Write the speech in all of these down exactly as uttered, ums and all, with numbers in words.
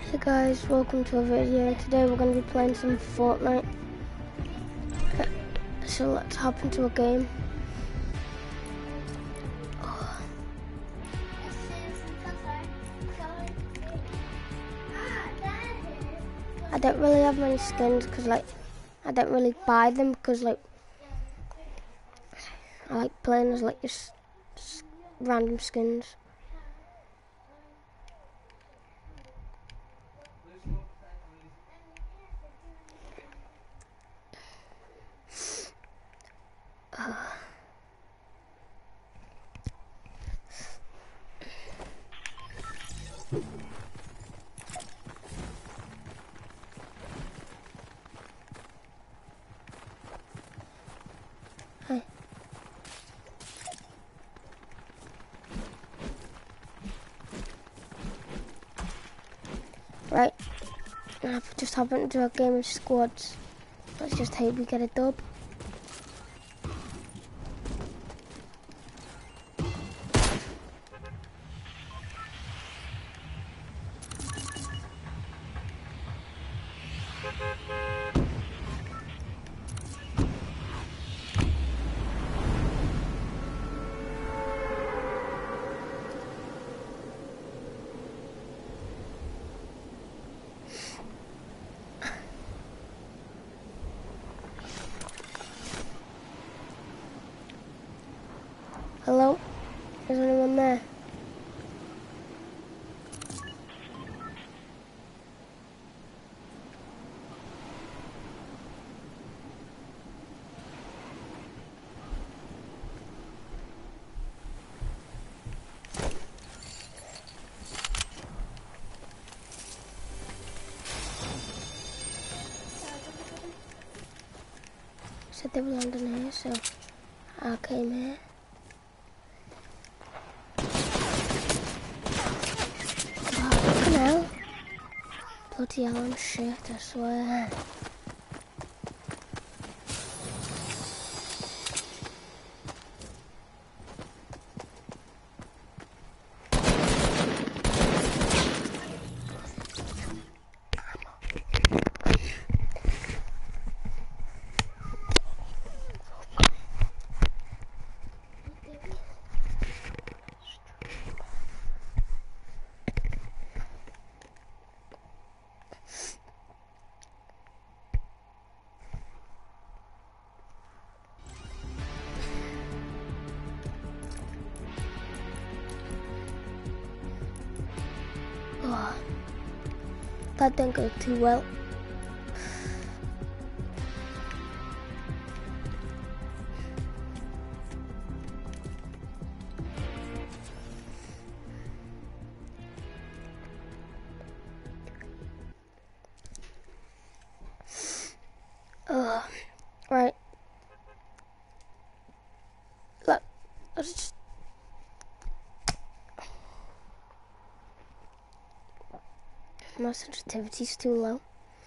Hey guys, welcome to a video. Today we're going to be playing some Fortnite. So let's hop into a game. Oh. I don't really have many skins because like I don't really buy them because like I like playing as like just, just random skins. Uh. Hi. Right, I've just hop into a game of squads. Let's just hope we get a dub. Hello? Is anyone there? Said they were landing here, so I came here. Oh, fucking hell. Bloody hell, I'm shit, I swear. Oh, that didn't go too well. Oh, right. Look, let's just... My sensitivity's too low.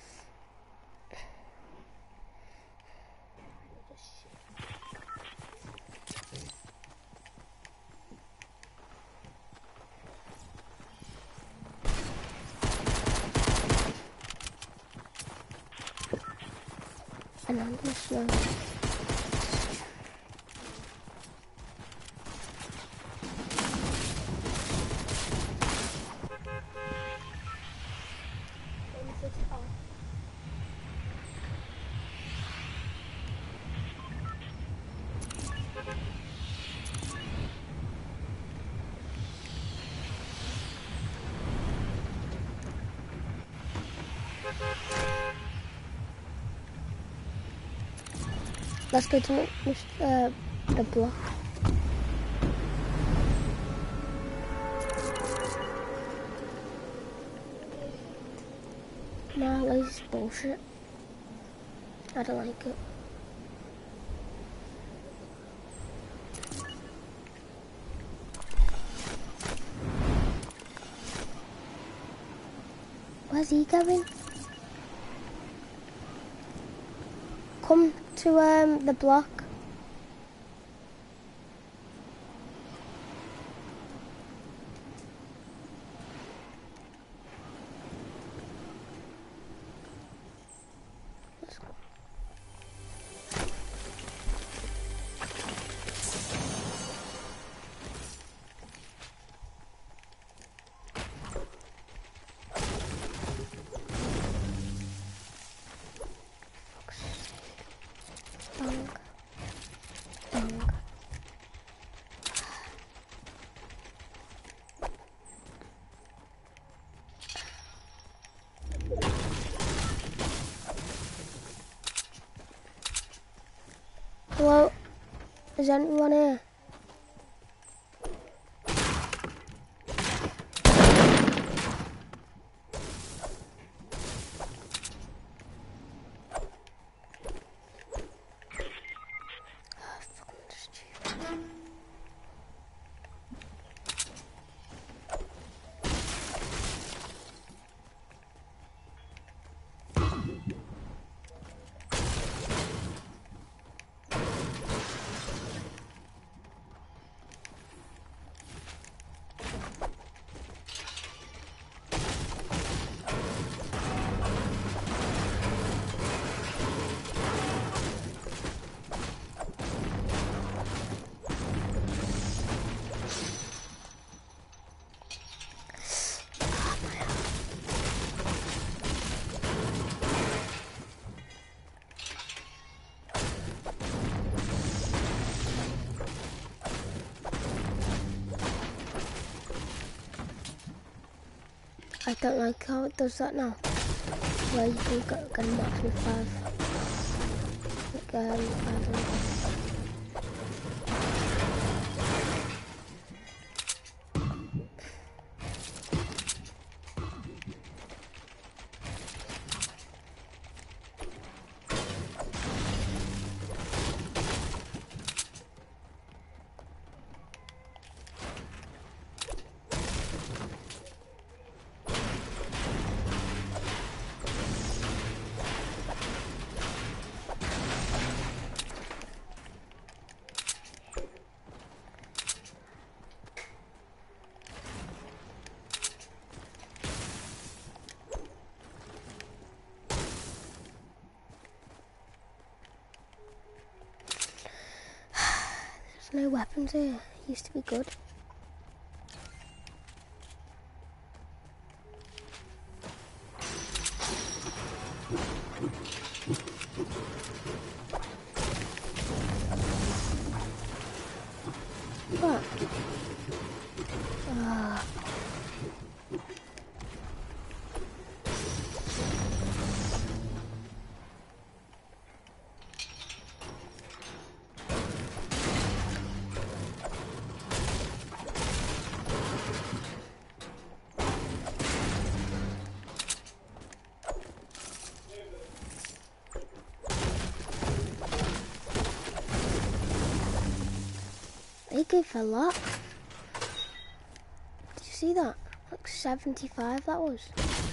And I'm gonna slow. Let's go to uh, the block. Nah, this is bullshit. I don't like it. Where's he going? Come to um the block. Is anyone here? I don't like how it does that now. Where you can get, get a max with five. Like, um, I don't know. No weapons here. Used to be good. What? Ah. They gave a lot. Did you see that? Like seventy-five that was.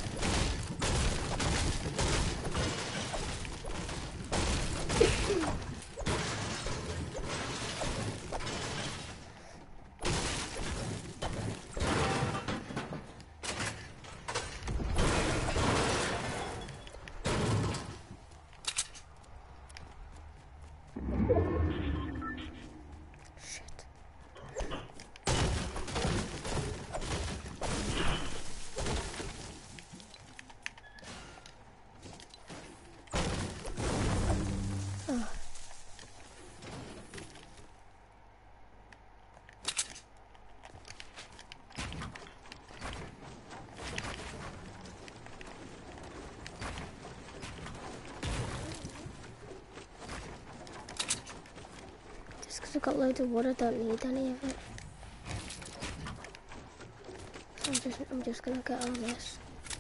I've got loads of wood, I don't need any of it. I'm just, I'm just gonna get on this.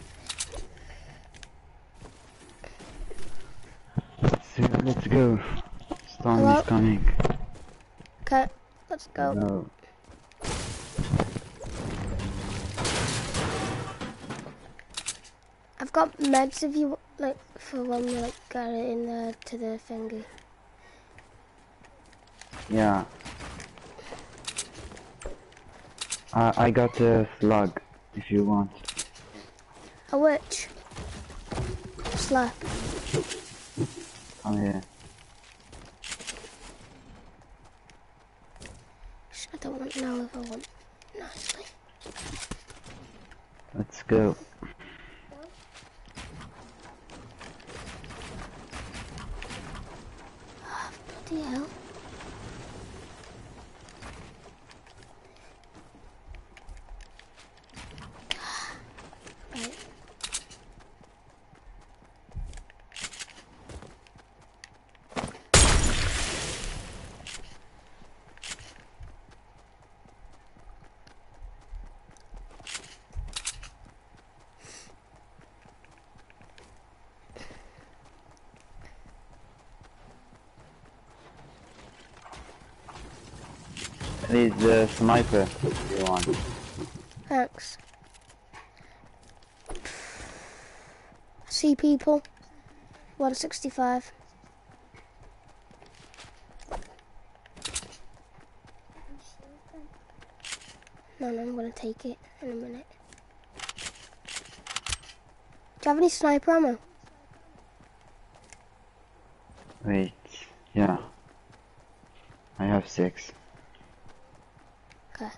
So let's go. Storm Hello? is coming. Okay, let's go. No. I've got meds if you like for when we like get it in there to the thingy. Yeah. Uh, I got a slug, if you want. A witch. Slap. Come here. I don't want to know if I want nicely. Let's go. Oh, bloody hell. Right. Please, uh, sniper, if you want. Thanks. See people. one sixty-five. No, no, I'm gonna take it in a minute. Do you have any sniper ammo? Wait, yeah. I have six. Okay.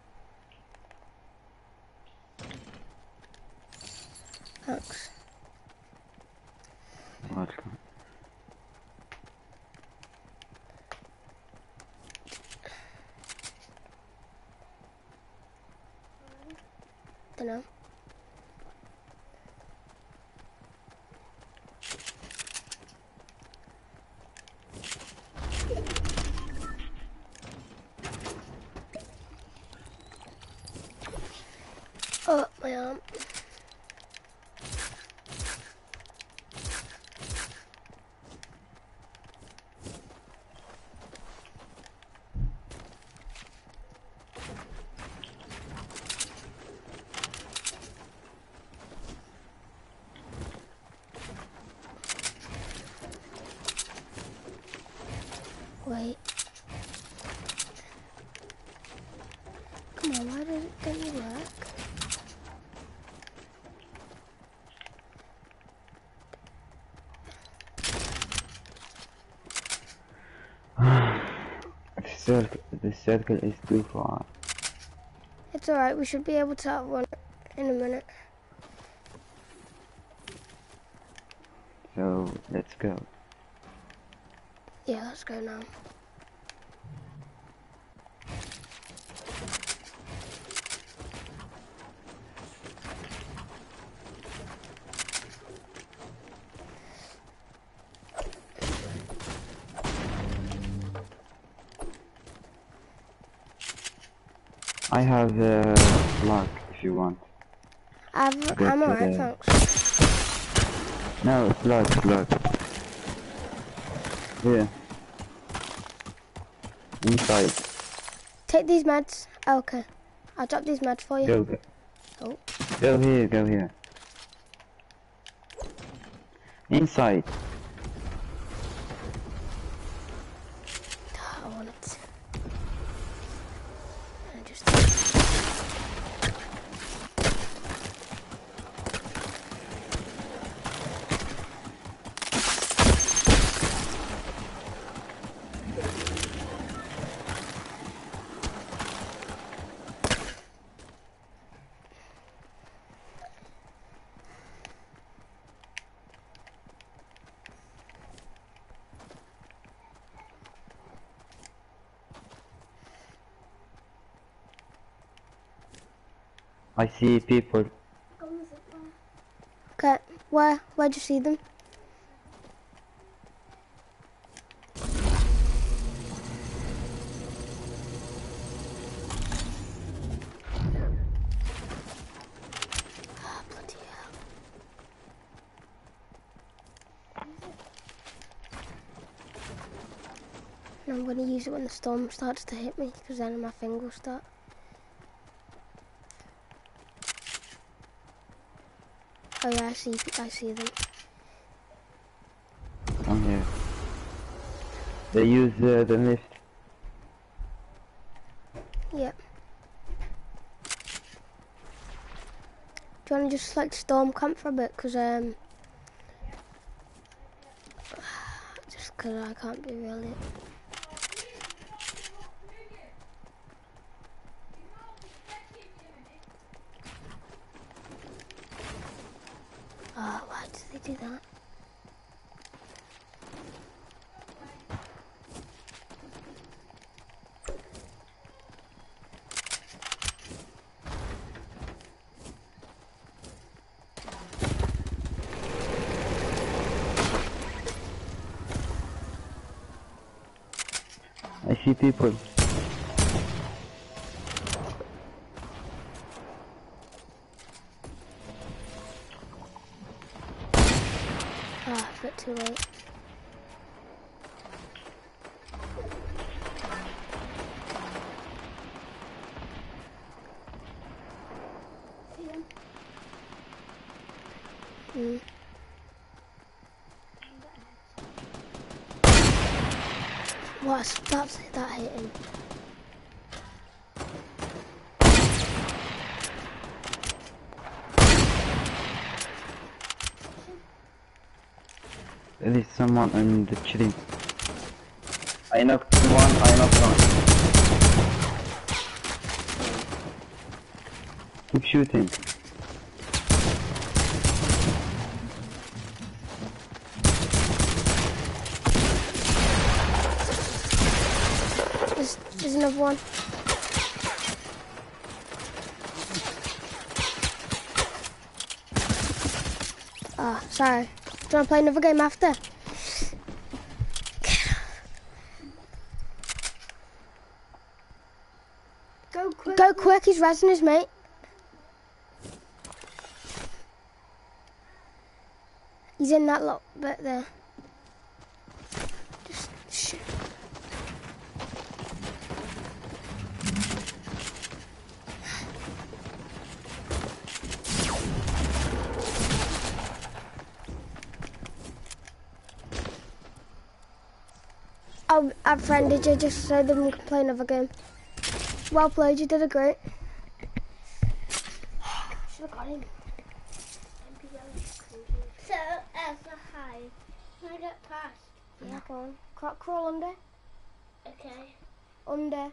Thanks. Welcome. Dunno. Oh, my arm. Wait. Come on, why does it didn't work? The circle, the circle is too far. It's alright, we should be able to outrun it in a minute. So, let's go. Yeah, let's go now. I have uh, luck if you want. I've, Go I'm to alright, the- thanks. No, slug, slug. Here. Inside. Take these meds. Oh, okay. I'll drop these meds for you. Go, go. Oh. Go here, go here. Inside. I want it. I just... I see people. Okay, where? Where'd you see them? Ah, bloody hell. And I'm gonna use it when the storm starts to hit me, because then my finger will start. Oh yeah, I see, I see them. Come here. They use uh, the lift. Yep. Do you want to just like storm camp for a bit? Because, um... just because I can't be really... Oh, why did they do that? I see people. Ah, a bit too late. Mm. What's that's that hitting? There is someone in the tree. I knocked one, I knocked one. Keep shooting. There's, there's another one. Ah, oh, sorry. Do you want to play another game after? Go quick. Go quick, he's rezzing his mate. He's in that lot bit there. Just shoot. Oh, I've friended you just so that we can play another game. Well played, you did a great. Should have got him. So, Elsa, hi. Can I get past? Yeah, go on. Crawl, crawl under. Okay. Under.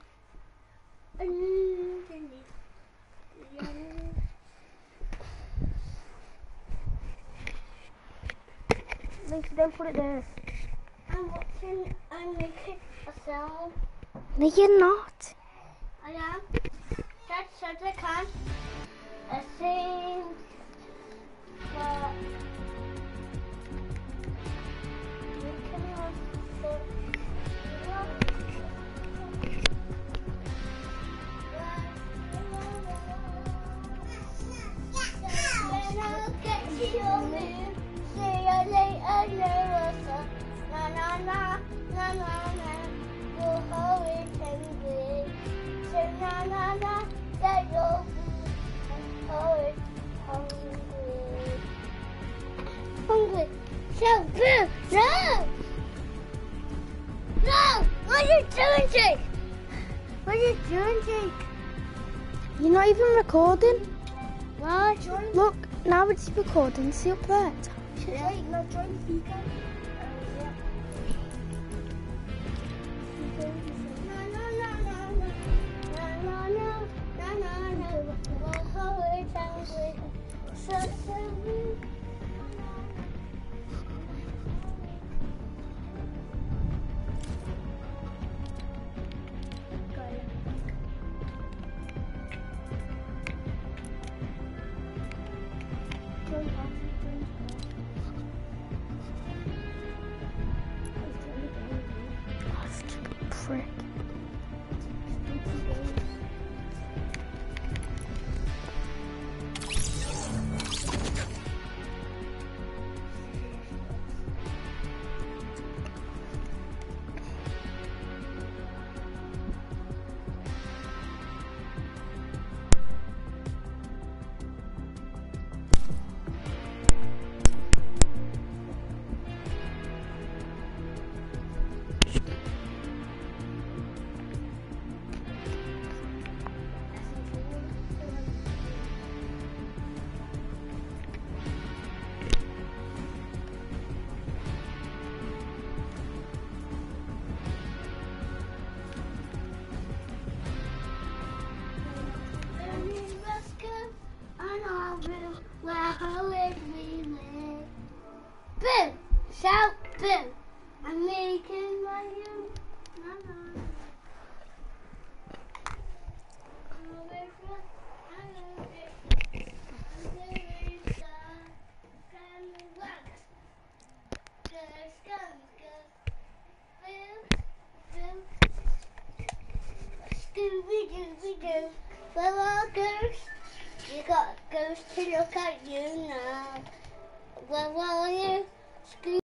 Lisa, don't put it there. I'm watching, I'm making a sound. No, you're not. I am. That's such I can. I think that we can also when I get to your moon, see you later, Larissa. Na na na, na na na, you'll always hungry. Say na na na, that you'll be always hungry. Hungry. So, Boo, no! No! What are you doing, Jake? What are you doing, Jake? You're not even recording. What? Look, now it's recording. See up there. Yeah. Wait, no, join the speaker. Frick. Boo! Shout boo! I'm making my own. Mama. Scooby Dooby Doo, where are ghosts? You got ghosts to look at you now. Where are you? Scooby